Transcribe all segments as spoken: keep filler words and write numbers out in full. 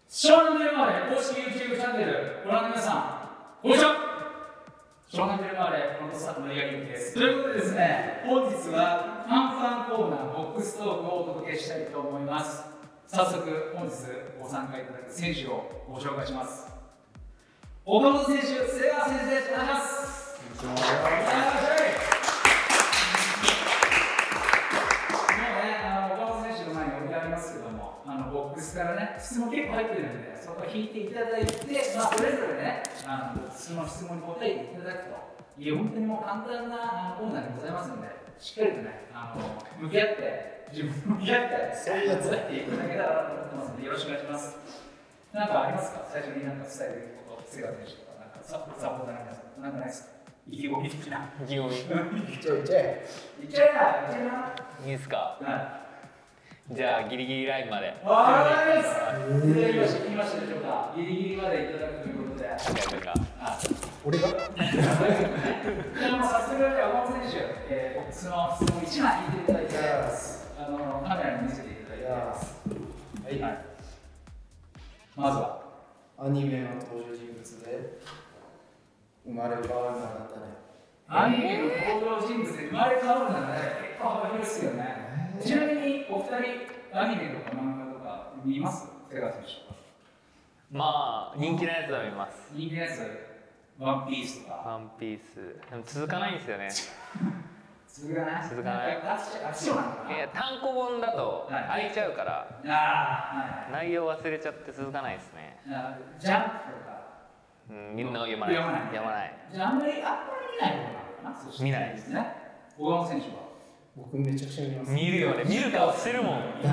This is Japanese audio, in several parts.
湘南ベルマーレ公式 YouTube チャンネルご覧の皆さん、こんにちは。湘南ベルマーレコントスタッフの八木です。ということでですね、本日はファンファンコーナーボックストークをお届けしたいと思います。早速本日ご参加いただく選手をご紹介します。岡本選手、瀬川先生です。お願いします。もうね、あの岡本選手の前に置いてありますけども、あのボックスからね、質問結構入ってるので、そこを引いていただいて、まあ、それぞれね、あのその質問に答えていただくという、本当にもう簡単なコーナーでございますので、しっかりとね、あの向き合って、自分と向き合って、そういうやつやっていただけたらなと思ってますので、よろしくお願いします。なんかありますか？最初になんか伝えていくこと、瀬川選手とか、なんかサポーターの皆さん、なんかないですか？意気込み的な。 意気込み。 いっちゃえ、いっちゃえ。いっちゃえな、いっちゃえな。 いいですか？ はい。 じゃあギリギリラインまで。 わーい。いただきました。聞きましたでしょうか？ギリギリまでいただくということで。 俺が？ じゃあもう早速じゃあ岡本選手、えー、ボックスの質問いちまい引いていただいて、あのカメラに見せていただいてます。はい。はい。まずはアニメの登場人物で生まれ変わるならなんだね。 アニメの登場人物で生まれ変わるならね、結構幅広いですよね。ちなみにお二人アニメとか漫画とか見ます？瀬川選手とか。 まあ人気のやつは見ます。 人気のやつ、ワンピースとか。 ワンピース。でも続かないんですよね。 続かない。 続かない。いや単行本だと空いちゃうから。ああ、はい。内容忘れちゃって続かないですね。 ジャンプとか。 うん、みんな読まない。読まない。 じゃああんまりあんまり見ないのかな。見ないですね。小川選手は。 僕めちゃくちゃ見ます。 見るよね。見る顔してるもん。ずっ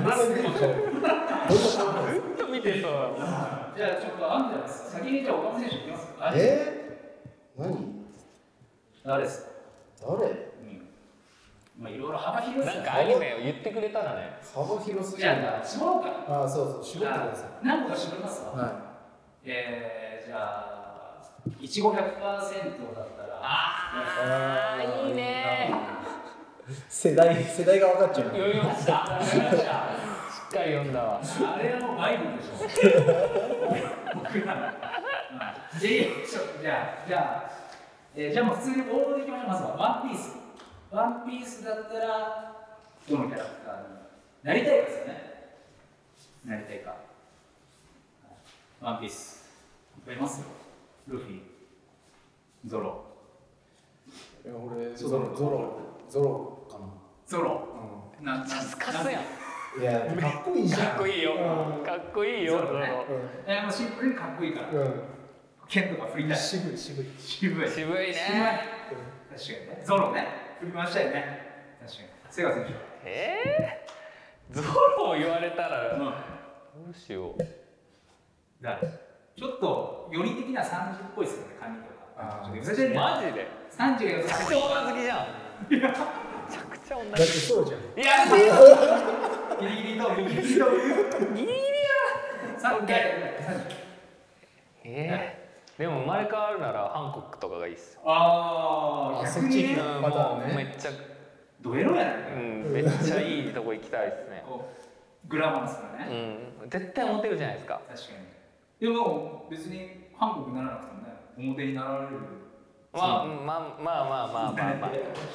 と見てそう。 じゃあちょっとあんじゃないですか。先にじゃあ小川選手いきます。 えー？何？ 誰ですか？ 誰？ まあいろいろ幅広い。 なんかアニメを言ってくれたらね。 幅広すぎる。 じゃあ絞ろうか。 ああそうそう絞ってください。 何個か絞りますか？ はい。 えー、じゃあいちご ひゃくパーセント だったら。 ああいいね。 世代世代が分かっちゃう。 読みました。読みました。しっかり読んだわ。 あれはもうバイブルでしょ。僕ら。じゃあじゃあ、えー、じゃあもう普通に応募でいきましょう。まずはワンピース。ワンピースだったらどのキャラクターになりたいかですよね。なりたいか。ワンピース。いっぱいいますよ。ルフィ、ゾロ。 いや俺ゾロゾロゾロかな。 ゾロ。 うん。なスカスやん。 いやかっこいいじゃん。 かっこいいよ。かっこいいよ。ゾロ。 えもうシンプルにかっこいいから。剣とか振りたい。 渋い渋い渋い。渋いね。 確かにね。ゾロね。振りましたよね。確かに。瀬川選手は。 ええ。ゾロを言われたらどうしよう。 誰？ちょっとより的なさんじゅうっぽいですよね。髪とか。 マジで？ さんじゅうがめちゃくちゃ女好きじゃん。めちゃくちゃ女好き。 だってそうじゃん。 いやギリギリとギリギリとギリギリや。 さんじゅう。 ええ。でも生まれ変わるならハンコックとかがいいっす。 ああ、 そっち行くパターンね。 めっちゃドエロやね。 うん、めっちゃいいとこ行きたいですね。 グラマラスだね。うん、絶対モテるじゃないですか。 確かに。でも別にハンコックならなくてもね、表になられる。 まあまあまあまあまあまあまあ。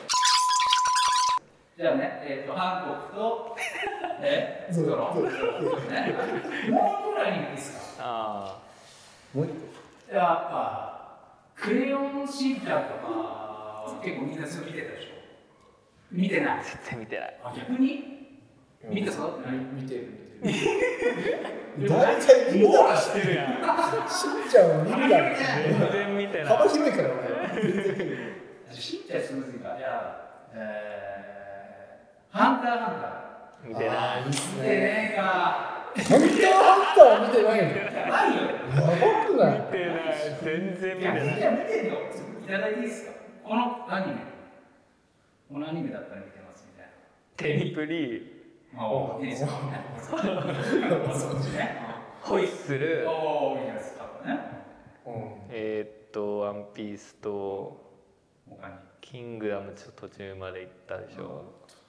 じゃあね、えっとハンコックとえゾロ。もう一個ぐらいいいですか？ああ。もう一個。やっぱクレヨンしんちゃんとか結構みんなすぐ見てたでしょ。見てない。 絶対見てない。 あ、逆に見て育ってない？ 見てる見てる。大体見るだろ。 してるやん。 しんちゃんは見るだろ。 全然見てない。 幅広いから俺。 しんちゃんすむずいから。じゃあ、えー、ハンターハンター。 見てない。 見てねえか。 ハンターハンターは見てないの。 やばいよ。 やばくない？ 見てない。全然見てない。 じゃあ見てんの。いただいていいですか？このアニメ。このアニメだったら見てますみたいな。 テニプリ。 おお、いいですね。そっちね。 ホイッスル。 おお、いいですかね。 えーっとワンピースと他にキングダムちょっと途中まで行ったでしょ。 途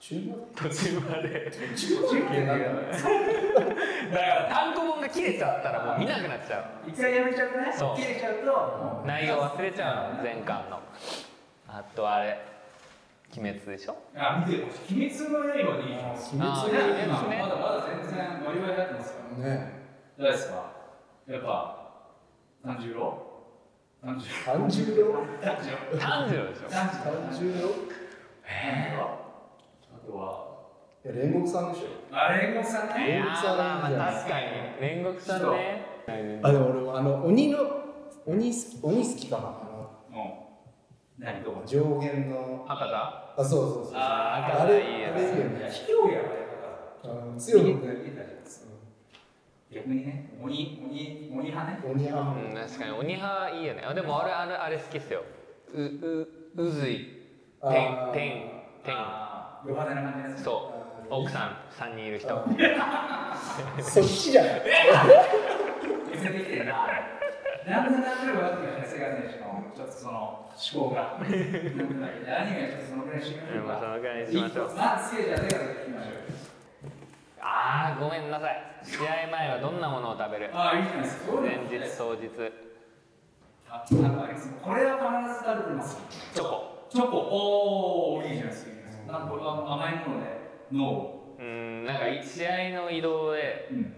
中まで途中まで中までなんだろうだから単行本が切れちゃったらもう見なくなっちゃ一回やめちゃうとね、 そう切れちゃうとう内容忘れちゃうの前巻のあとあれ鬼滅でしょあ、見てる鬼滅の刃でいいじゃん。 鬼滅の今ねまだまだ全然割り割り入ってますからねどうですかやっぱ炭治郎炭治郎炭治郎炭治郎炭治郎でしょ炭治郎炭治郎えあとはいや煉獄さんでしょあれ煉獄さんいねやーまあまあ確かに煉獄さんねあでも俺あの鬼の鬼好き鬼好きかなあのうん何どこ上限の博多あそうそうそうあーあれいいよねあれいいよね卑怯やあ強いもんね逆にね鬼鬼鬼派ね鬼派うん確かに鬼派いいよねあでもあれあれあれ好きっすようううずいあ天ー天天あード派手な感じですそう奥さんさんにんいる人そっちじゃない見せてきてるななんでなんでも分かってるね世界選手のちょっとその思考がアニメはちょっとそのぐらいしましょうかまあそのぐらいにしましょうまず次じゃあ手から聞きましょうあーごめんなさい試合前はどんなものを食べるああいいじゃないですか前日当日あなんかありますこれは必ず食べてますチョコチョコおーいいじゃないですかなんかこれは甘いもので脳うーんなんか試合の移動でうん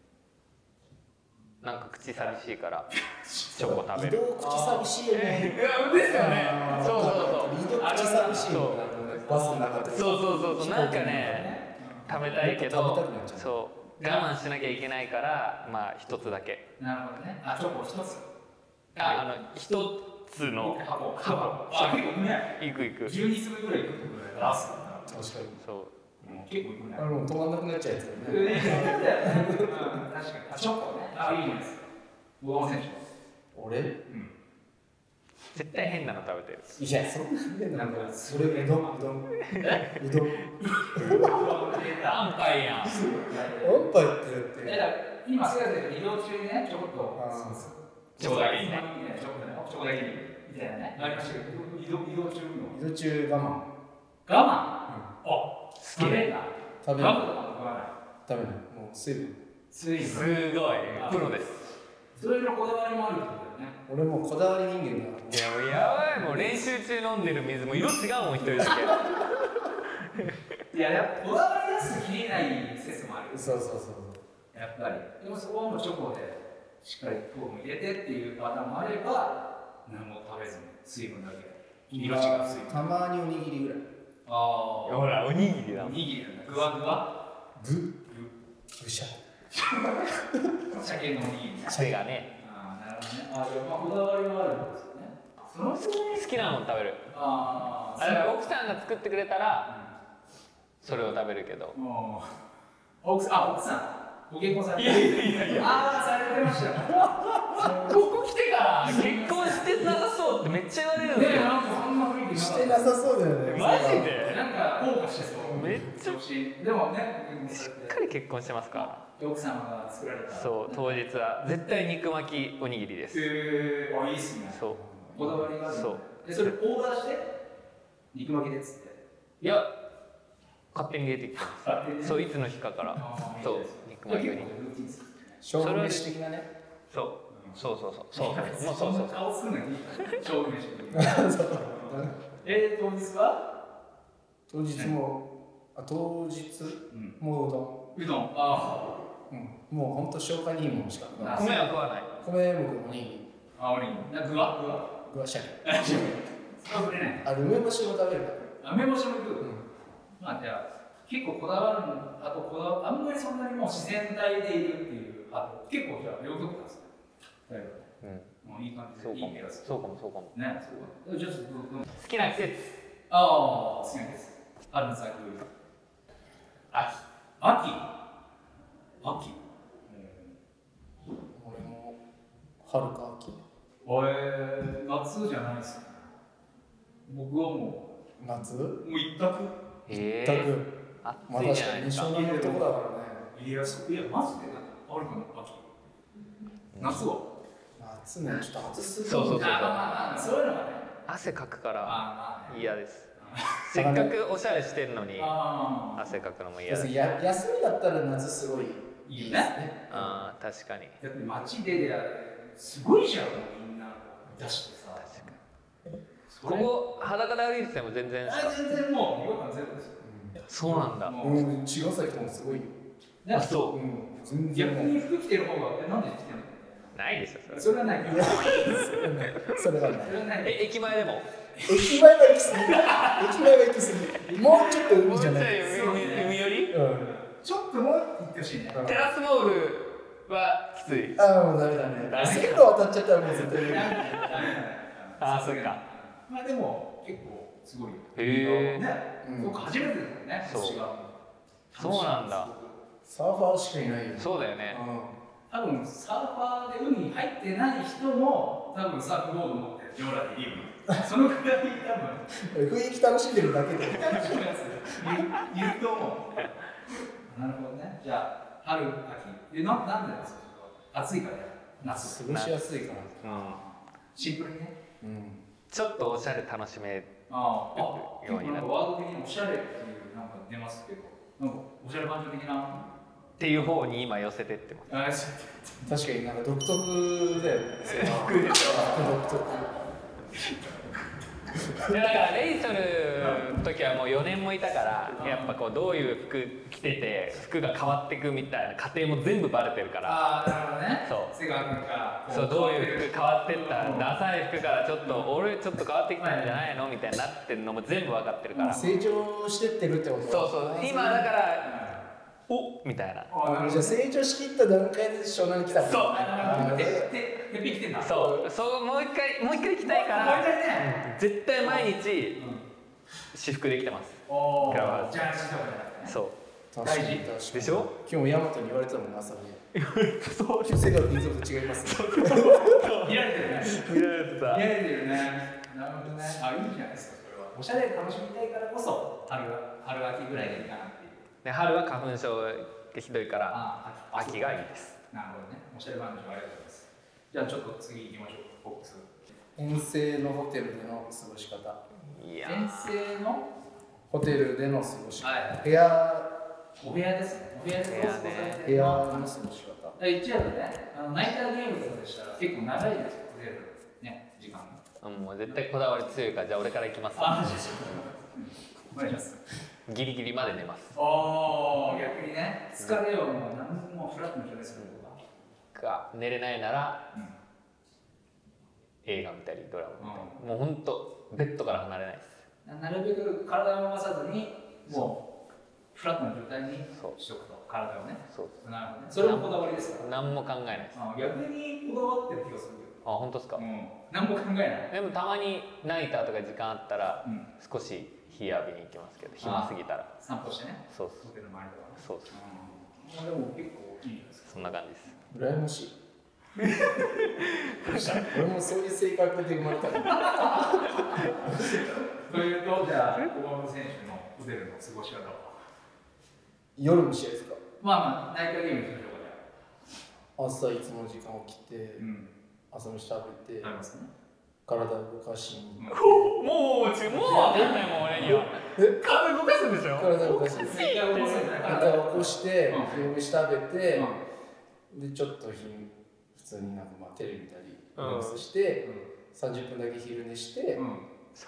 なんか口寂しいからチョコ食べ移る動口寂しいよねですよあーそうそうそう移動口寂しいよそうバスの中でそうそうそうそうなんかね食べたいけど食べたくなっちゃうそう我慢しなきゃいけないからまあ一つだけなるほどねあチョコ一つああの一つの箱箱あ結構ねいくいくじゅうに粒ぐらいいくってことだよ出す確かにそう結構いくねあの止まんなくなっちゃうやつだようんね確かにあチョコねあいいじゃないですか小川選手俺絶対変なの食べてるいやそんな変ななんかんだそれうどんうどんうどんアンパイやんおっぱいってだって今すぐ移動中にねちょこっとあチョコだけにねチョコねチョコだけにみたいなねありましたけど移動移動中の移動中我慢我慢あ好きでな食べない我慢とか食わない食べないもう水分ついすごいプロですそれのこだわりもあるってことだよね俺もうこだわり人間だかいやもうやばいもう練習中飲んでる水も色違うもん一人だいややっぱこだわり出すと切れない説もあるらそうそうそうやっぱりでもそこはもうチョコでしっかり糖分入れてっていうパターンもあれば何も食べずに水分だけ色違う水分たまにおにぎりぐらいああほらおにぎりだおにぎりなんだ具は具はぐぐしゃ鮭のおにぎりねそれがねああなるほどねああじゃあまあこだわりはあるんですよねその人に好きなもの食べるあああだから奥さんが作ってくれたらそれを食べるけどもう奥さんあ奥さんご結婚されていやいやいやいやああされてましたここ来てから結婚してなさそうってめっちゃ言われるんですよねなんかそんな雰囲気してなさそうだよねマジでなんか謳歌してそうめっちゃゃでもねしっかり結婚してますから奥様が作られたそう当日は絶対肉巻きおにぎりですえー、あいいっすねそうこだわりがあるそうでそれオーダーして肉巻きでっつっていや勝手に出てきてます勝手にねそういつの日かからあーそういいです肉巻きおにぎり勝負飯的なねそうそうそうそうそうそうもうそうそう顔作んないでいい勝負飯えー、当日は当日もあ当日うんもううどうどんあんうんもうほんと消化にいいものしか食わない米は食わない米もおにぎりああおにぎりな具は具は具は鮭そうねあ梅干しも食べるか梅干しも食う、 らうんまあじゃあ結構こだわるのあとこだわあんまりそんなにもう自然体でいるっていうあと結構じゃあ両極端ですねだいぶうんもういい感じそうかもでいい気がするそうかもそうかもねそうかじゃあちょっとどど好きな季節ああ好きなんです春の咲く秋秋秋俺も春か秋えー、夏じゃないですね僕はも夏うもう一択え全くー、 まあ暑いじ確かにゃないですか湘南のとこだからねいやそいやマジであるかな秋夏は夏ねちょっと暑すぎるそうそうそうあまあまあまあそういうのがね汗かくからまあまあね嫌ですうんせっかくおしゃれしてるのに汗かくのも嫌だし、 や休みだったら夏すごいいいですね。 ああ確かに。 だって街でですごいじゃん、みんな出してさ。 ここ裸で歩いてても全然。 全然もう違和感ゼロですよ。 そうなんだ。 うん、茅ヶ崎もすごいよ。 あ、そう。 逆に服着てる方がえなんで着てるの？ ないでしょ。 それはない。 それはない。 え、駅前でも。 駅前は行き過ぎ。駅前は行き過ぎ。もうちょっと海じゃない。 海寄り？ ちょっともう行ってほしいね。 テラスモールはきつい。 ああ、もうダメだね。線路渡っちゃったらもう絶対無理。 ああ、そっか。 まあでも結構すごいよ。 へえ。 ね、僕初めてですもんね。 そう。そうなんだ。 サーファーしかいないよ。 そうだよね。 多分サーファーで海に入ってない人も多分サーフボード持ってるヨーラでいる。そのくらい多分雰囲気楽しんでるだけで。 楽しむやついると思う。なるほどね。じゃあ春秋でななんでですか。暑いから夏。 過ごしやすいから。 うん。 シンプルにね。 うん。 ちょっとおしゃれ楽しめるああ、 ようになる。 ワード的におしゃれっていうなんか出ますけど、なんかおしゃれバンド的なっていう方に今寄せてってます。 確かになんか独特だよね。服でしょ。独特。 だからレイソルの時はもうよねんもいたからやっぱこうどういう服着てて服が変わっていくみたいな過程も全部バレてるから。 ああなるほどね。 そう瀬川君からそうどういう服変わってったダサい服からちょっと俺ちょっと変わってきたんじゃないのみたいになってるのも全部分かってるから。 成長してってるってこと。 そうそう今だからおみたいな。 じゃあ成長しきった段階で湘南に来た。 そう。 てててぴきてんだ。 そうそうもう一回もう一回来たいから。 もう一回ね。 絶対毎日私服できてます。 おお。ジャージとかじゃなくて。 そう。 大事でしょ？ 今日もヤマトに言われてたもん朝に。 そう。 瀬川君いつもと違いますね。 見られてるね。 見られてた。 見られてるね。なるほどね。あいいじゃないですかそれは。おしゃれで楽しみたいからこそ春春秋ぐらいがいいかなっていう。 で春は花粉症がひどいから秋がいいです。 なるほどね。おしゃれバンドありがとうございます。じゃあちょっと次行きましょう。ボックス。 遠征のホテルでの過ごし方。 いや。遠征のホテルでの過ごし方。 はい、 部屋。 お部屋ですね。お部屋で過ごされて部屋の過ごし方。 一応ね、あのナイターゲームとかでしたら結構長いですよ。ホテルね時間。 もう絶対こだわり強いからじゃあ俺から行きます。 あ、お願いします。 ギリギリまで寝ます。 おお、逆にね、疲れをもう何もフラットに処理するとか。 が寝れないなら、うん、映画見たりドラマ見たり、うん、もう本当ベッドから離れないです。 なるべく体を回さずにもうフラットな状態にしとくと体をね。そう。なるほどね。それもこだわりですか。 何も考えないです。 あ、逆にこだわってる気がするけど。 あ、本当ですか。うん。 何も考えない。 でもたまにナイターとか時間あったら、うん、少し日浴びに行きますけど、暇すぎたら。 散歩してね。 そうそう。 ホテルの周りとか。 そうそう。 まあでも結構いいです。 そんな感じです。 羨ましい。俺もそういう性格で生まれたから。 というと、じゃあ小川選手のホテルの過ごし方は。 夜の試合ですか。 まあまあナイターゲームにしましょうか。 朝いつも時間起きて、うん、朝飯食べて、 ありますね、 体動かしに、 うん、もうもう分かんないもん俺には。体動かすんでしょ。 体動かして体を起こして飯食べて、うん、でちょっと普通になんかまあテレビ見たりニュースして、うん、さんじゅっぷんだけ昼寝して、うん、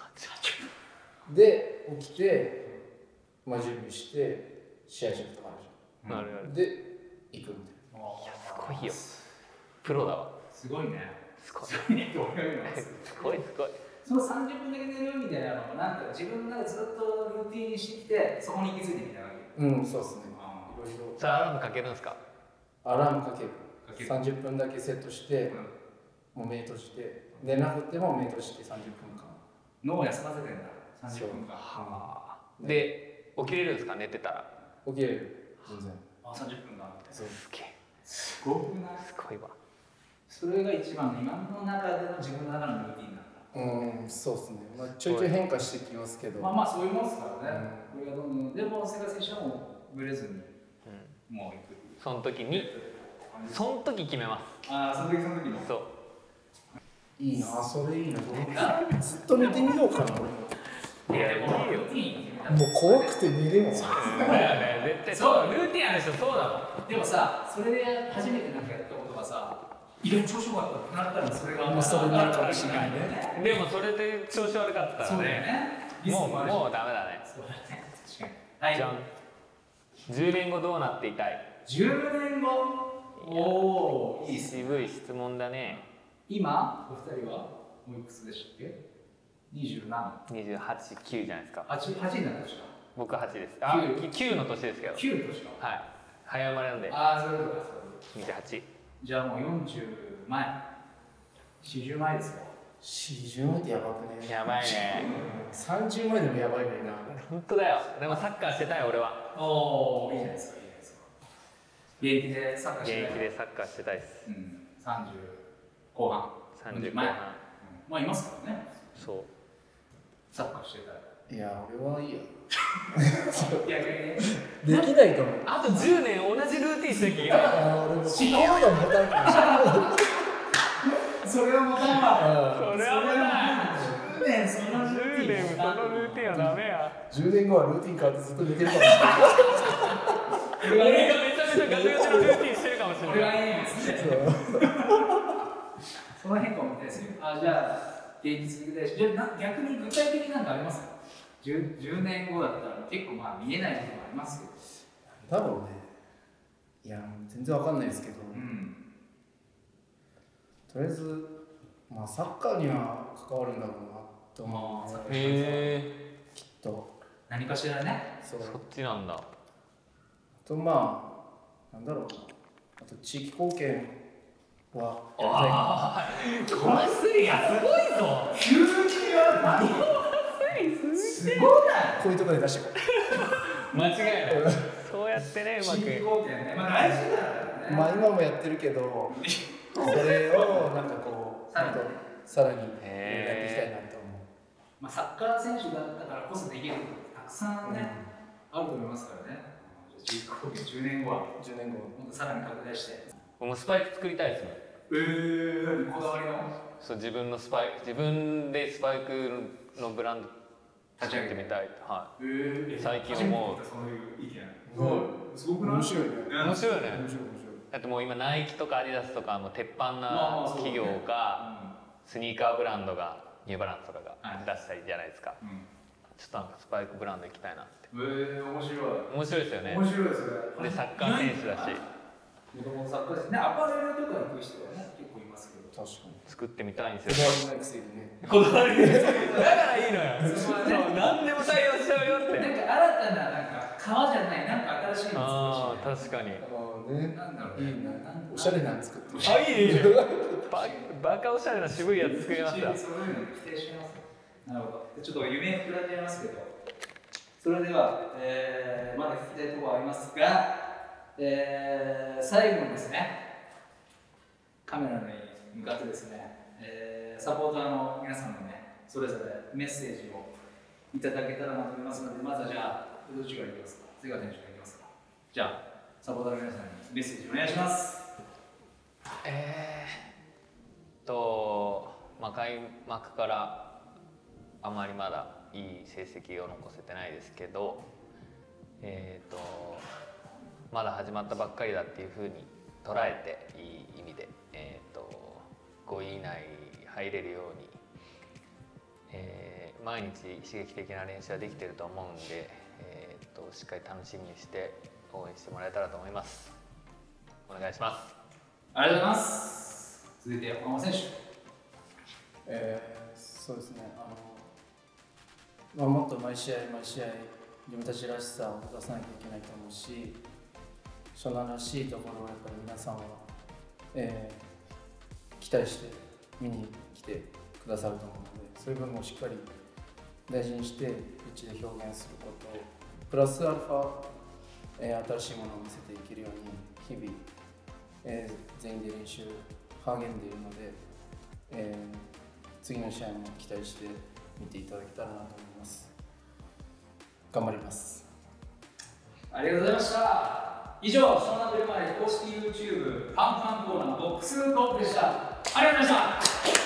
で起きて、まあ、準備して試合準備とかあるじゃん、うん、で行くみたいな。 いやすごいよ。プロだわ。 すごいね。 すごい。 すごいすごい。 そのさんじゅっぷんだけ寝るみたいなのもなんか自分の中でずっとルーティンにしてきてそこに気づいてみたいなわけ。 うん、そうですね。いろいろ。 さあアラームかけるんですか。 アラームかける。さんじゅっぷんだけセットして、うん、もう目閉じて寝なくても目閉じてさんじゅっぷんかん。 脳を休ませてんだ。さんじゅっぷんかん。 はあ。で起きれるんですか寝てたら。 起きれる。全然。 あ、さんじゅっぷんかん。 そうすげえ。 すごくない？ すごいわ。それが一番今の中での自分の中のルーティンなんだ。 うん、そうですね。まあちょいちょい変化してきますけど。 まあまあそういうもんですからね。これがどんどんでも瀬川選手はもうブレずに、うん、もう行く。 その時にその時決めます。 ああ、その時その時の。 そう。 いいな、それいいな。ずっと見てみようかな俺も。 いやでもいいよルーティンもう怖くて寝れんもん。 だよね、絶対そう、ルーティンある人そうだもん。 でもさ、それで初めてなんかやったことがさ、意外に調子良かったってなったらそれがもうそれになるかもしれないね。 でもそれで調子悪かったそうらだよね。 ね、もうもうダメだね。 そうだね。確かに。はい。 じゃん。じゅうねんごどうなっていたい？ じゅうねんご。おお、いいっすね。 渋い質問だね。 今お二人はもういくつでしたっけ？にじゅうなな。 にじゅうはち、きゅうじゃないですか。 はち、はちになったでしょ。 僕はちです。あ、 きゅうきゅうの年ですけど。 きゅうとしか。 はい。早生まれなんで。 ああ、そういうことか。 にじゅうはち。 じゃあもうよんじゅうまえ。よんじゅうまえですよ。 四十前ってやばくね。 やばいね。 三十前でもやばいのにな。 本当だよ。でもサッカーしてたい俺は。 おお、いいじゃないですか。いいじゃないですか。現役でサッカー現してた役でサッカーしてたいです。 うん、さんじゅう後半。 さんじゅう後前。 半。 まあいますからね。 そう。 サッカーしてたら。 いや、俺はいいや。 いやいやいや。 できないと思う。 あとじゅうねん同じルーティンしなきゃいけない。 ああ、俺も心がもたんかもしれない。 それはもたんわ。 それはもたじゅうねんそのルーティン。 じゅうねんそのルーティンはダメや。 じゅうねんごはルーティン変わってずっと寝てるかもしれない。 俺がめちゃめちゃガチガチのルーティンしてるかもしれ俺ない。 がいいですね。その変化を見たいですよ。あ、じゃあ、現役続けたいし、じゃあな逆に具体的になんかありますか？ 10, 10年後だったら結構まあ見えないこともありますけど。 だろうね。いや、全然わかんないですけど、 うん、 とりあえず、まあ、サッカーには関わるんだろうなと思う、ね。 へきっと。 何かしらね。 そう。 え。そっちなんだ。 あと、まあ、なんだろうな。あと、地域貢献はやりたいな。 ああ、コマスリアすごいぞ。 急には何？すごいな。 こういうところで出してこう。 間違いない。そうやってね、うまく。 地域貢献ね。まあ大事だからね。 まあ、今もやってるけど、それをなんかこう、 さらにねさらにやっていきへーたいなと思う。 まあサッカー選手だったからこそできることたくさんね、あると思いますからね。地域貢献じゅうねんごはじゅうねんご。 もっとさらに拡大して。 僕もスパイク作りたいですもん。 えー、こだわりのそう、自分のスパイク、自分でスパイクのブランド立ち上げて作ってみたい。はえー、 最近思う初めて聞いたそういう意見。 うんすごくない？ 面白いね。 い。面白いよね。 面白い面だってもう今ナイキとかアディダスとかも鉄板まあまあそうだねな企業がスニーカーブランドがニューバランスとかがはい出したりじゃないですか。 うん。 ちょっとなんかスパイクブランド行きたいなって。 えー、面白い。 面白いですよね。 面白いですね。 でサッカー選手だしもともとサッカー選手ね、アパレルとか行く人はね、結構いますけど。 白い。確かに。 作ってみたいんでこすよ。 だわりないくせにね。 こだわりだからいいのよ。 そこはねそう何でも対応しちゃうよっなんかて。 新たななんか革じゃない、なんか新しいのああ作ってほしいね。 確かに。 ああね。 なんだろうね。 いいね。おしゃれなの作ってる。 あいいねいいね。ババカおしゃれな渋いやつ作りました。 そういうの期待してます。なるほど。ちょっと夢膨らんじゃいますけど、それでは、えー、まだ聞きたいところはありますが、えー、最後にですね、カメラに向かってですね、えー、サポーターの皆さんのね、それぞれメッセージをいただけたらなと思いますので、まずはじゃあ、どっちからいきますか？瀬川選手からいきますか？じゃあ、サポーターの皆さんにメッセージお願いします。 えー、と、まあ、開幕からあまりまだいい成績を残せてないですけど、えー、とまだ始まったばっかりだっていうふうに捉えていい意味で、えー、とごい以内入れるように、えー、毎日刺激的な練習はできていると思うんで、えー、としっかり楽しみにして応援してもらえたらと思います。お願いします。 ありがとうございます。続いて、横浜選手。 えー、そうですね。あの、まあ、もっと毎試合毎試合自分たちらしさを出さなきゃいけないと思うし、湘南らしいところをやっぱり皆さんは、えー、期待して見に来てくださると思うので、そういう部分をしっかり大事にしてピッチで表現すること、プラスアルファ、えー、新しいものを見せていけるように日々、えー、全員で練習励んでいるので、えー、次の試合も期待して見ていただけたらなと思います。頑張ります。 ありがとうございました。以上、湘南ベルマーレ公式 YouTube パンパンコーナーボックストークでした。ありがとうございました。